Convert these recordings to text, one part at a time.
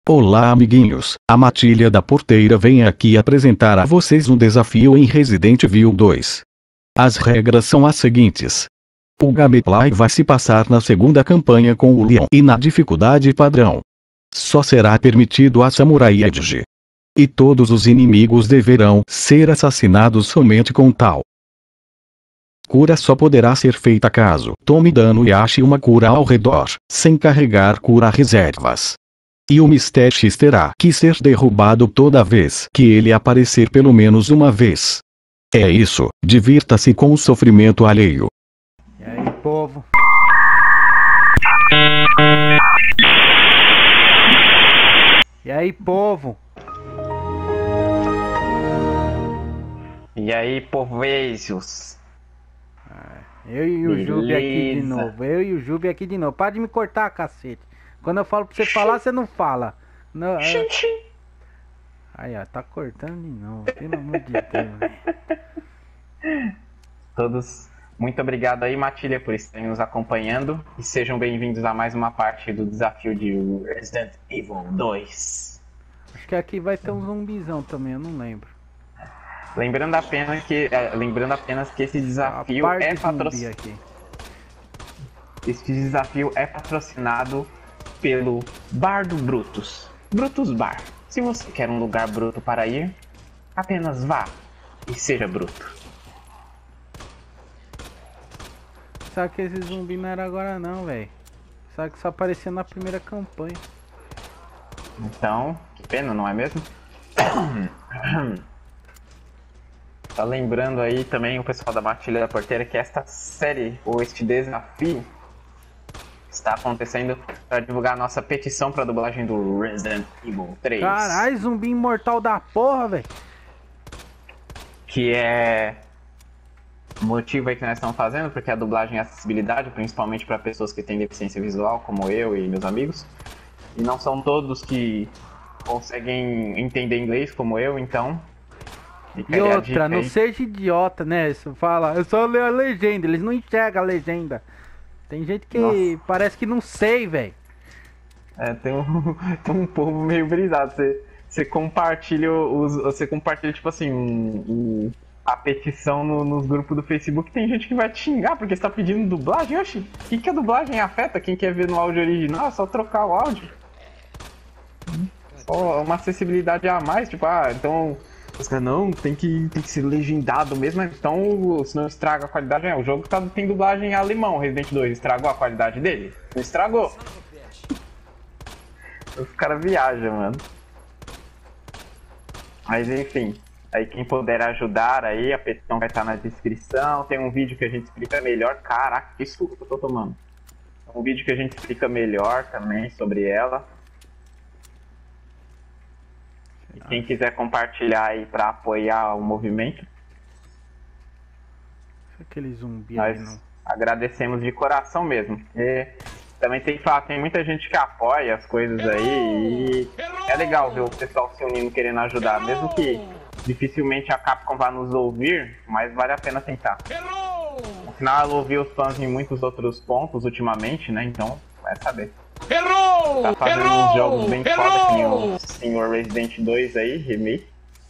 Olá amiguinhos, a Matilha da Porteira vem aqui apresentar a vocês um desafio em Resident Evil 2. As regras são as seguintes. O gameplay vai se passar na segunda campanha com o Leon e na dificuldade padrão. Só será permitido a Samurai Edge. E todos os inimigos deverão ser assassinados somente com tal. Cura só poderá ser feita caso tome dano e ache uma cura ao redor, sem carregar cura reservas. E o Mr. X terá que ser derrubado toda vez que ele aparecer pelo menos uma vez. É isso, divirta-se com o sofrimento alheio. E aí, povo? E aí, povo? E aí, povésios? Eu e o Jubi aqui de novo. Eu e o Jubi aqui de novo. Para de me cortar, cacete. Quando eu falo pra você falar, você não fala. Não, Aí, ó, tá cortando de novo. Pelo amor de Deus. Todos, muito obrigado aí, Matilha, por estarem nos acompanhando. E sejam bem-vindos a mais uma parte do desafio de Resident Evil 2. Acho que aqui vai ter um zumbizão também, eu não lembro. Lembrando apenas que esse desafio é patrocinado. Este desafio é patrocinado pelo Bar do Brutus. Brutus Bar. Se você quer um lugar bruto para ir, apenas vá e seja bruto. Sabe que esse zumbi não era agora não, velho. Sabe que só aparecia na primeira campanha. Então, que pena, não é mesmo? Tá lembrando aí também o pessoal da Matilha da Porteira que esta série, ou este desafio, está acontecendo para divulgar a nossa petição para a dublagem do Resident Evil 3. Caralho, zumbi imortal da porra, velho. Que é o motivo aí que nós estamos fazendo, porque a dublagem é acessibilidade, principalmente para pessoas que têm deficiência visual, como eu e meus amigos. E não são todos que conseguem entender inglês, como eu, então... E outra, não seja idiota, né? Isso fala, eu só leio a legenda, eles não enxergam a legenda. Tem gente que parece que não sei, velho. É, tem um povo meio brisado. Você compartilha tipo assim, a petição nos grupos do Facebook. Tem gente que vai te xingar porque você tá pedindo dublagem. Oxi, o que a dublagem afeta? Quem quer ver no áudio original é só trocar o áudio. Só uma acessibilidade a mais, tipo, então... Os caras, não, tem que ser legendado mesmo, então senão estraga a qualidade. O jogo tem dublagem em alemão, Resident 2, estragou a qualidade dele? Não estragou. Os caras viajam, mano. Mas enfim, aí quem puder ajudar aí, a petição vai estar na descrição. Tem um vídeo que a gente explica melhor. Caraca, que suco que eu tô tomando. Um vídeo que a gente explica melhor também sobre ela. E quem quiser compartilhar aí pra apoiar o movimento, aquele zumbi nós ali, não. agradecemos de coração mesmo. E também tem que falar, tem muita gente que apoia as coisas aí e é legal ver o pessoal se unindo querendo ajudar, mesmo que dificilmente a Capcom vá nos ouvir, mas vale a pena tentar. No final ela ouviu os fãs em muitos outros pontos ultimamente, né? Então vai saber. Errou! Tá fazendo uns jogos bem foda, que nem o Senhor Resident 2 aí, remake.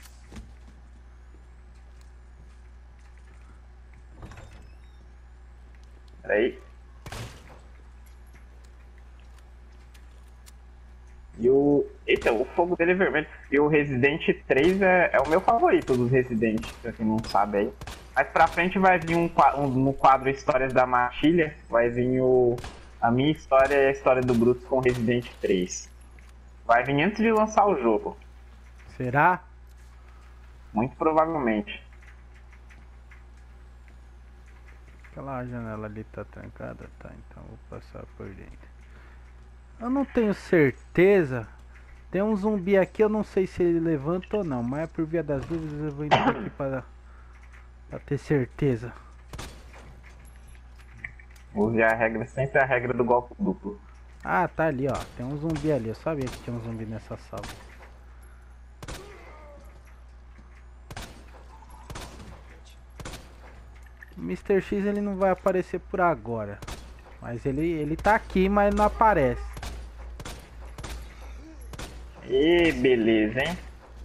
Peraí. E eita, o fogo dele é vermelho. E o Resident 3 é o meu favorito dos Resident, pra quem não sabe aí. Mais pra frente vai vir no quadro Histórias da Matilha, vai vir a minha história e a história do Brutus com Resident 3. Vai vir antes de lançar o jogo. Será? Muito provavelmente. Aquela janela ali tá trancada? Tá, então vou passar por dentro. Eu não tenho certeza. Tem um zumbi aqui, eu não sei se ele levanta ou não, mas por via das dúvidas eu vou entrar aqui pra ter certeza. Use a regra, sempre a regra do golpe duplo. Ah, tá ali, ó. Tem um zumbi ali. Eu sabia que tinha um zumbi nessa sala. O Mr. X ele não vai aparecer por agora. Mas ele tá aqui, mas não aparece. E beleza, hein?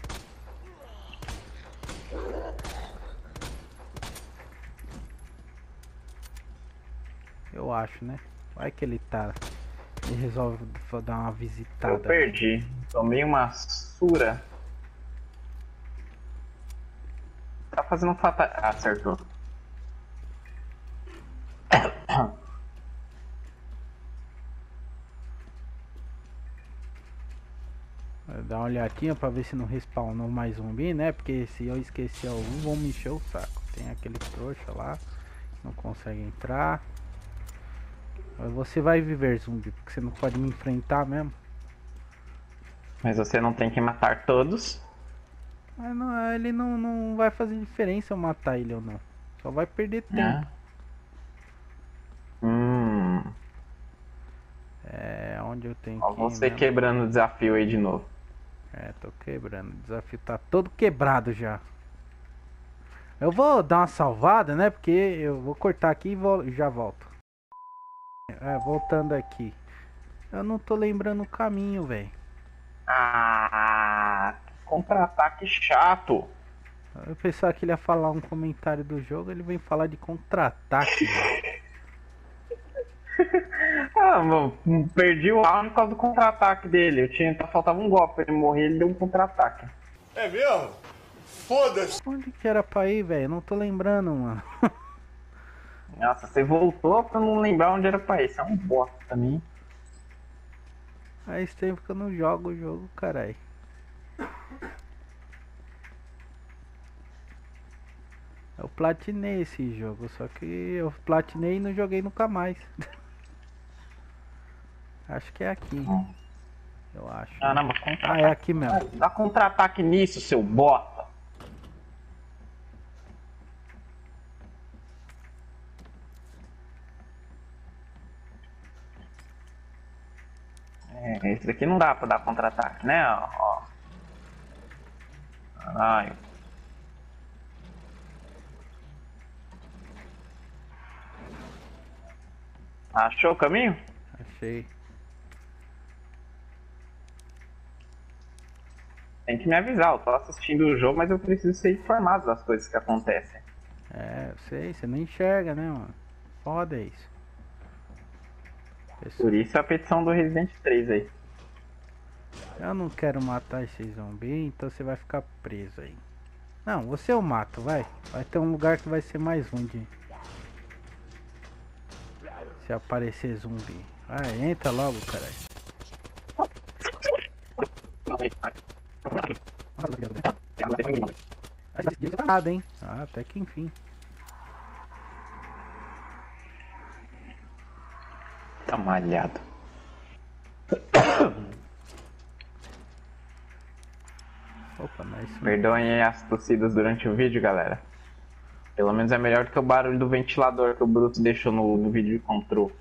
Eu acho, né? Vai que ele tá. Ele resolve dar uma visitada. Eu perdi. Tomei uma sura. Tá fazendo fatal. Ah, acertou. Dá uma olhadinha pra ver se não respawnou mais zumbi, né? Porque se eu esquecer algum, vão me encher o saco. Tem aquele trouxa lá, não consegue entrar. Mas você vai viver, zumbi, porque você não pode me enfrentar mesmo. Mas você não tem que matar todos. Mas não, ele não vai fazer diferença eu matar ele ou não. Só vai perder tempo. É, onde eu tenho Ó, que ir você mesmo? quebrando o desafio aí de novo. É, tô quebrando. O desafio tá todo quebrado já. Eu vou dar uma salvada, né? Porque eu vou cortar aqui e já volto. É, voltando aqui. Eu não tô lembrando o caminho, velho. Ah, contra-ataque chato. Eu pensava que ele ia falar um comentário do jogo, ele vem falar de contra-ataque, velho. Ah, mano, perdi o round por causa do contra-ataque dele. Faltava um golpe pra ele morrer, ele deu um contra-ataque. É mesmo? Foda-se! Onde que era pra ir, velho? Não tô lembrando, mano. Nossa, você voltou pra não lembrar onde era pra ir. Isso é um bosta também. Faz tempo que eu não jogo o jogo, caralho. Eu platinei esse jogo, só que eu platinei e não joguei nunca mais. Acho que é aqui. Eu acho. Ah, não, mas Ah, é aqui mesmo. dá contra-ataque nisso, seu bota. É, esse daqui não dá pra dar contra-ataque, né? Ó. Caralho. Achou o caminho? Achei. Tem que me avisar, eu tô assistindo o jogo, mas eu preciso ser informado das coisas que acontecem. É, eu sei, você não enxerga, né, mano? Foda isso. Por isso a petição do Resident 3 aí. Eu não quero matar esse zumbi, então você vai ficar preso aí. Não, você eu mato, vai. Vai ter um lugar que vai ser mais ruim de... Se aparecer zumbi. Vai, entra logo, caralho. Nada, hein? Ah, até que enfim. Tá malhado. Opa, mas... Perdoem as tossidas durante o vídeo, galera. Pelo menos é melhor do que o barulho do ventilador que o Bruto deixou no vídeo de control.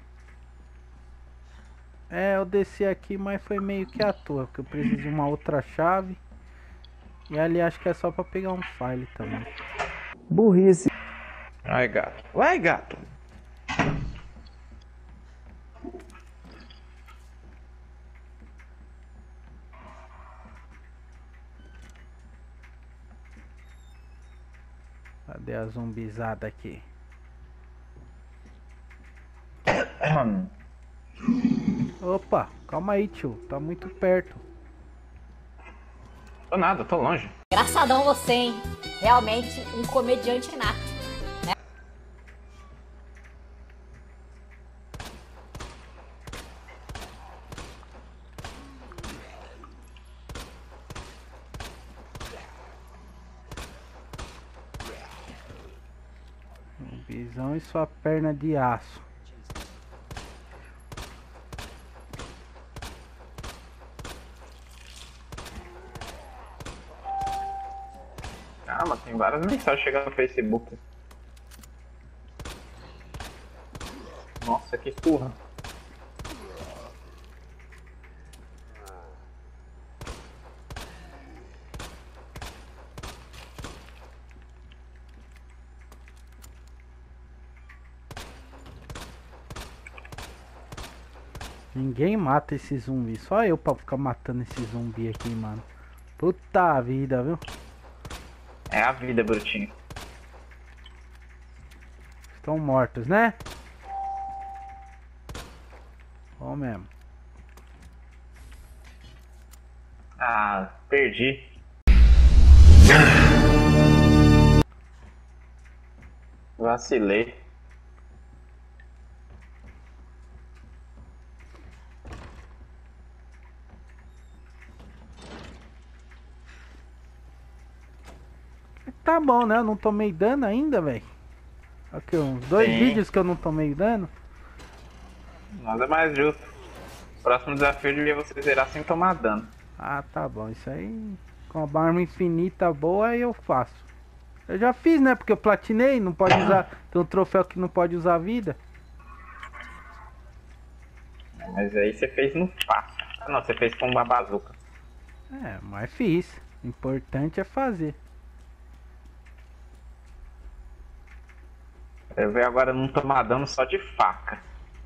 É, eu desci aqui, mas foi meio que à toa, porque eu preciso de uma outra chave. E ali acho que é só pra pegar um file também. Burrice. Vai, gato. Vai, gato. Cadê a zumbizada aqui? Opa, calma aí, tio. Tá muito perto. Tô nada, tô longe. Engraçadão você, hein? Realmente um comediante nato. Zumbizão e sua perna de aço. Calma, tem várias mensagens chegando no Facebook. Nossa, que porra. Ninguém mata esse zumbi. Só eu pra ficar matando esse zumbi aqui, mano. Puta vida, viu? É a vida, Brutinho. Estão mortos, né? Ó mesmo. Ah, perdi. Vacilei. Tá bom, né? Eu não tomei dano ainda, velho. Aqui, uns 2 Sim. vídeos que eu não tomei dano. Nada mais justo. Próximo desafio devia você zerar sem tomar dano. Ah, tá bom. Isso aí, com a arma infinita boa, eu faço. Eu já fiz, né? Porque eu platinei, não pode usar. Tem um troféu que não pode usar vida. Mas aí você fez no fácil. Ah, não, você fez com uma bazuca. É, mas fiz. O importante é fazer. Eu vejo agora não tomar dano só de faca.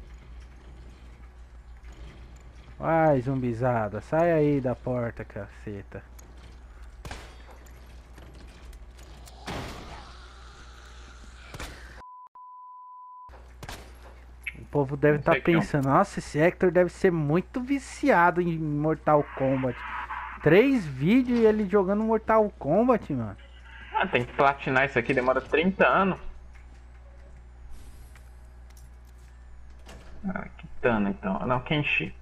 Vai, zumbizada. Sai aí da porta, caceta. O povo deve Não sei estar pensando, nossa, esse Hector deve ser muito viciado em Mortal Kombat. 3 vídeos e ele jogando Mortal Kombat, mano. Ah, tem que platinar isso aqui, demora 30 anos. Ah, Kitana então. Não, Kenshi.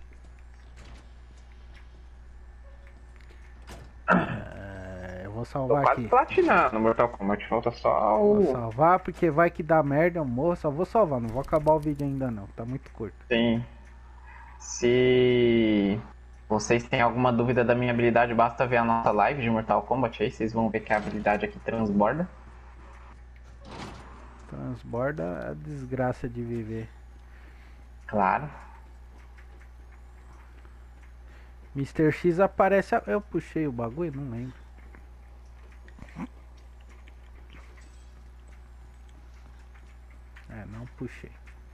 Eu vou Tô salvar quase aqui. platinando no Mortal Kombat, falta só Vou o... salvar porque vai que dá merda, eu morro. Só vou salvar, não vou acabar o vídeo ainda não. Tá muito curto. Sim. Se vocês têm alguma dúvida da minha habilidade, basta ver a nossa live de Mortal Kombat aí, vocês vão ver que a habilidade aqui transborda. Transborda a desgraça de viver. Claro. Mr. X aparece. Eu puxei o bagulho? Não lembro. É, não puxei.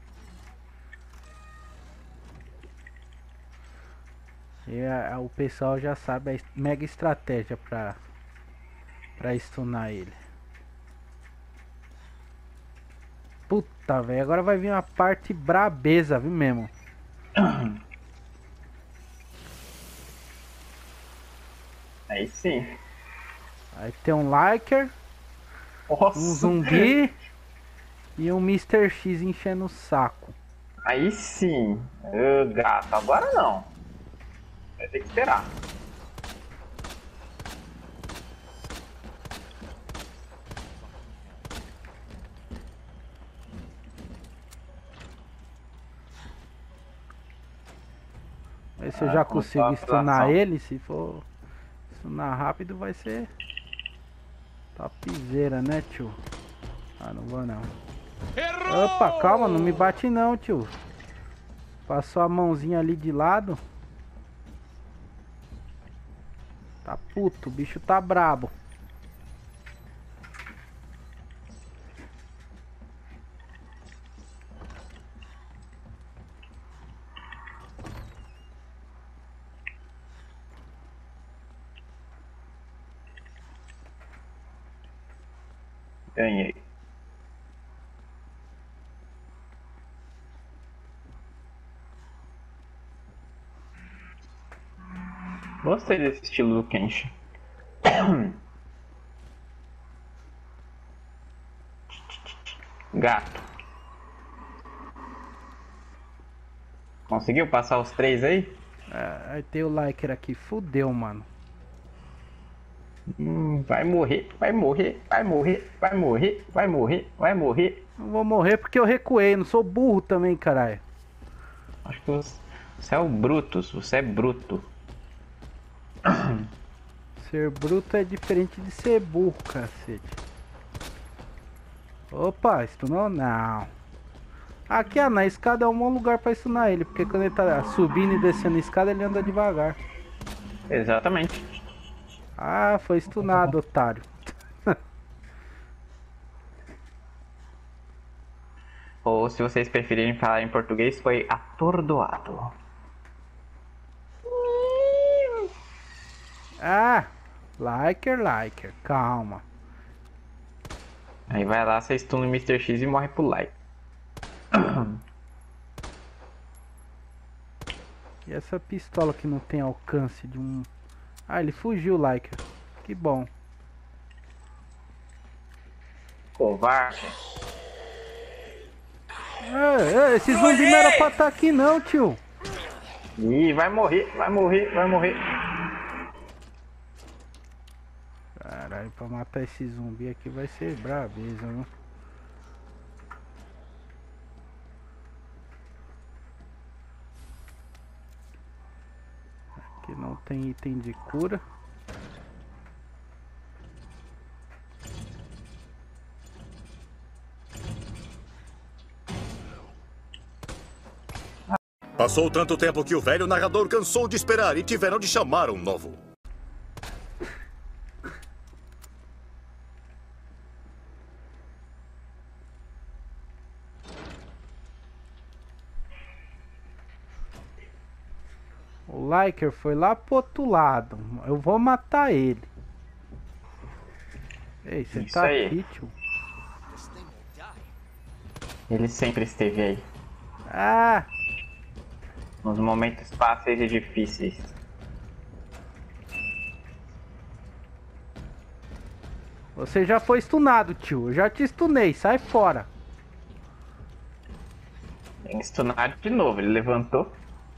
E o pessoal já sabe a mega estratégia pra stunar ele. Puta, velho. Agora vai vir uma parte brabeza, viu mesmo? Aí sim. Aí tem um Liker, Nossa. um zumbi e um Mr. X enchendo o saco. Aí sim. Ô, gato, agora não. Vai ter que esperar. Ver se eu já consigo começou a stunar atração. ele. Se for stunar rápido vai ser topzera, né, tio? Ah, não vou não. Opa, calma, não me bate não, tio. Passou a mãozinha ali de lado. Tá puto, o bicho tá brabo. Ganhei. Gostei desse estilo do Kenshi. Gato. Conseguiu passar os 3 aí? Aí tem o Liker aqui, fudeu, mano. Vai morrer, vai morrer, vai morrer, vai morrer, vai morrer, vai morrer. Não vou morrer porque eu recuei, não sou burro também, caralho. Acho que você é o Brutus, você é bruto. Ser bruto é diferente de ser burro, cacete. Opa, stunou? Não. Aqui, na escada é um bom lugar pra stunar ele, porque quando ele tá subindo e descendo a escada, ele anda devagar. Exatamente. Ah, foi stunado, otário. Ou se vocês preferirem falar em português, foi atordoado. Ah, liker, calma. Aí vai lá, você stun no Mr. X e morre pro like. E essa pistola que não tem alcance de um... Ah, ele fugiu, liker. Que bom. Covarde. Esse zumbi não era pra estar aqui não, tio. Ih, vai morrer. Caralho, pra matar esse zumbi aqui vai ser brabeza, viu? Aqui não tem item de cura. Passou tanto tempo que o velho narrador cansou de esperar e tiveram de chamar um novo. O liker foi lá pro outro lado. Eu vou matar ele. Ei, você Isso tá aí. aqui, tio? Ele sempre esteve aí. Ah! Nos momentos fáceis e difíceis. Você já foi stunado, tio. Eu já te stunei. Sai fora. Tem stunado de novo, ele levantou.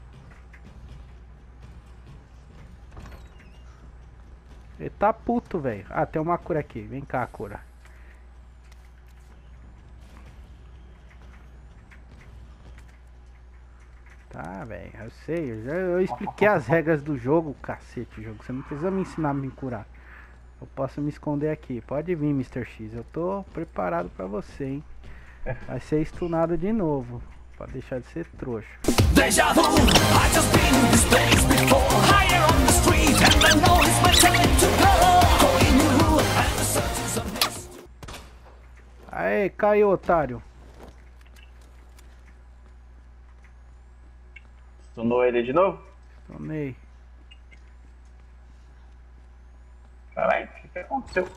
Ele tá puto, velho. Ah, tem uma cura aqui. Vem cá, cura. Tá, velho. Eu sei. Eu expliquei as regras do jogo, cacete, jogo. Você não precisa me ensinar a me curar. Eu posso me esconder aqui. Pode vir, Mr. X. Eu tô preparado pra você, hein. Vai ser stunado de novo. Pode deixar de ser trouxa. Deja vu, I just been in this place before. Higher on the street, and I know it's my time to go. Going new, and the search is a mist. Aê, caiu, otário. Stunou ele de novo? Tomei. Caralho, o que aconteceu?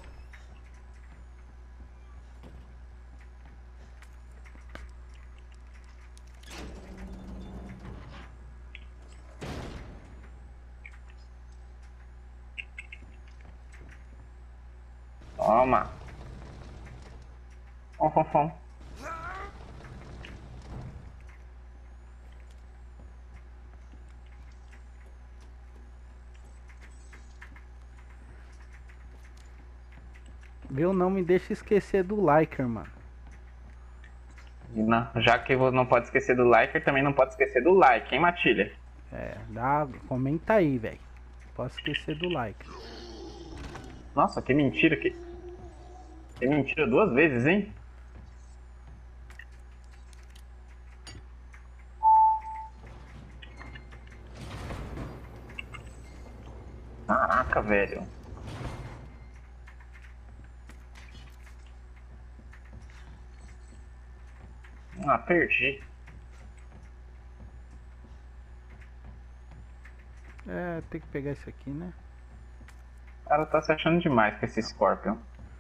Toma. Fom. Viu? Não me deixa esquecer do liker, mano. E já que você não pode esquecer do liker, também não pode esquecer do like, hein, Matilha? É, comenta aí, velho. Posso esquecer do like. Nossa, que mentira que... Que mentira 2 vezes, hein? Caraca, velho. Ah, perdi. É, tem que pegar isso aqui, né? O cara tá se achando demais com esse Scorpion.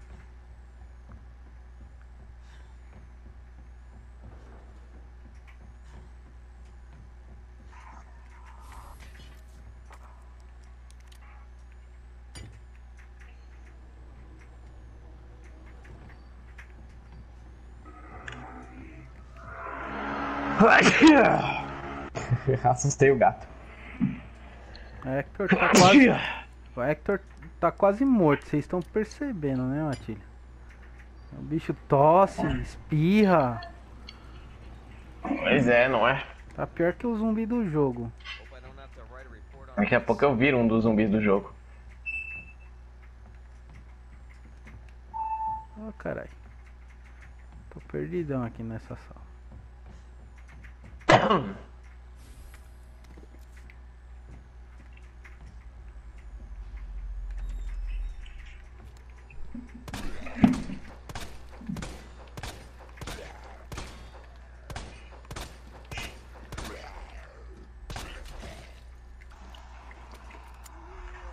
Assustei o gato. O Hector tá quase... O Hector tá quase morto. Vocês estão percebendo, né, Matilha? O bicho tosse, espirra. Pois é, não é? Tá pior que o zumbi do jogo. Daqui a pouco eu viro um dos zumbis do jogo. Ó, caralho. Tô perdidão aqui nessa sala.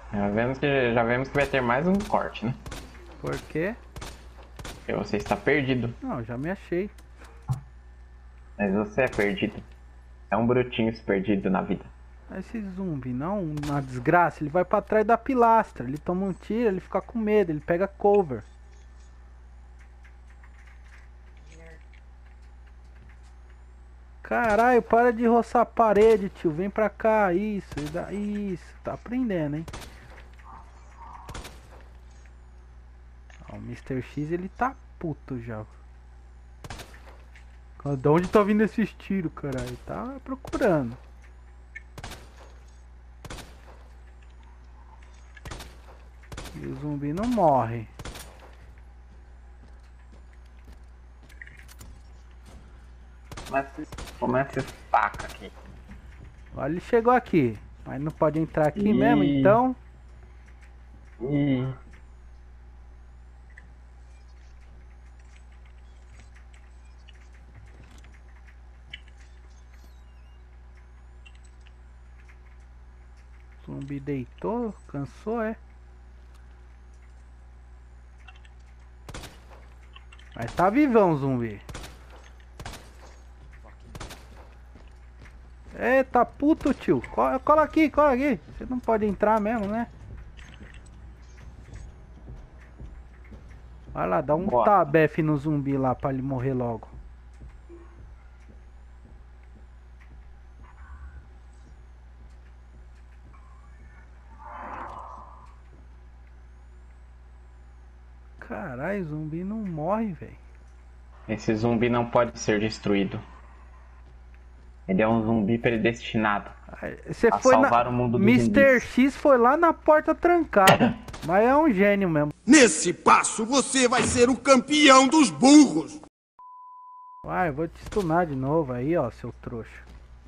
Já vemos que vai ter mais um corte, né? Por quê? Porque você está perdido. Não, já me achei. Mas você é perdido. É um brutinho perdido na vida. Esse zumbi, não, uma desgraça, ele vai pra trás da pilastra. Ele toma um tiro, ele fica com medo, ele pega cover. Caralho, para de roçar a parede, tio. Vem pra cá, isso, isso. Tá aprendendo, hein? Ó, o Mr. X, ele tá puto já. De onde tá vindo esses tiros, caralho? Tá procurando. E o zumbi não morre. Começa esse faca aqui. Olha, ele chegou aqui. Mas não pode entrar aqui Ih. mesmo, então. Ih. O zumbi deitou, cansou, é? Mas tá vivão o zumbi. Eita puto, tio. Cola aqui, cola aqui. Você não pode entrar mesmo, né? Vai lá, dá um Boa. tabefe no zumbi lá pra ele morrer logo. Caralho, o zumbi não morre, velho. Esse zumbi não pode ser destruído. Ele é um zumbi predestinado Você a foi salvar na... o mundo dos Mr. zumbis. X foi lá na porta trancada. Mas é um gênio mesmo. Nesse passo você vai ser o campeão dos burros. Vai, eu vou te stunar de novo aí, ó, seu trouxa.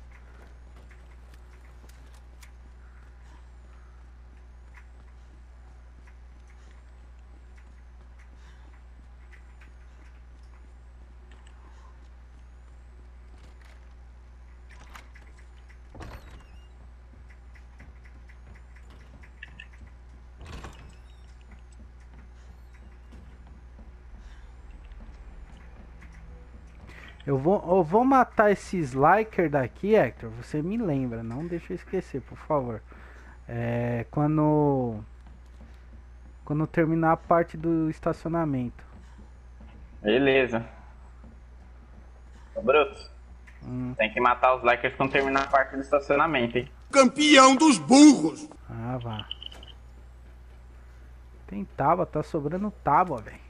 Eu vou matar esses Liker daqui, Hector. Você me lembra, não deixa eu esquecer, por favor. Quando terminar a parte do estacionamento. Beleza. Ô Bruto, tem que matar os likers quando terminar a parte do estacionamento, hein? Campeão dos burros. Ah, vá. Tem tábua, tá sobrando tábua, velho.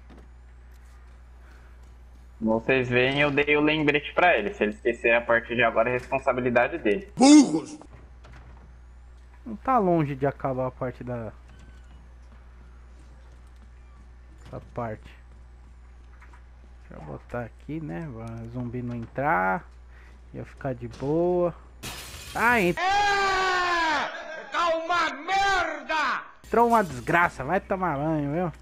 Vocês veem, eu dei o lembrete pra ele. Se ele esquecer a partir de agora, é responsabilidade dele. Burros. Não tá longe de acabar a parte da... essa parte. Deixa eu botar aqui, né? O zumbi não entrar. Ia ficar de boa. Ah, entrou. Tá uma merda. Entrou uma desgraça. Vai tomar banho, viu?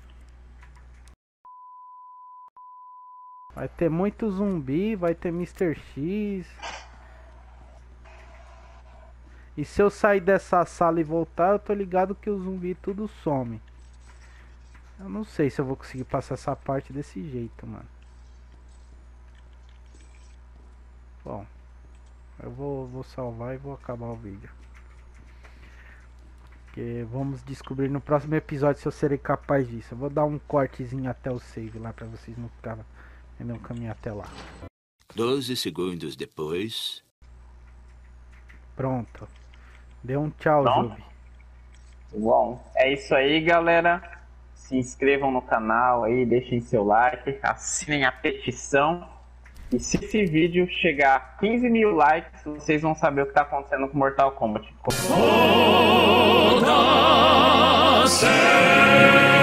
Vai ter muito zumbi, vai ter Mr. X. E se eu sair dessa sala e voltar, eu tô ligado que o zumbi tudo some. Eu não sei se eu vou conseguir passar essa parte desse jeito, mano. Bom, eu vou salvar e vou acabar o vídeo. Porque vamos descobrir no próximo episódio se eu serei capaz disso. Eu vou dar um cortezinho até o save lá pra vocês não ficarem no caminho até lá. 12 segundos depois. Pronto. Deu um tchau, Pronto. Jubi. Bom, é isso aí, galera. Se inscrevam no canal aí, deixem seu like, assinem a petição. E se esse vídeo chegar a 15 mil likes, vocês vão saber o que tá acontecendo com Mortal Kombat. Toda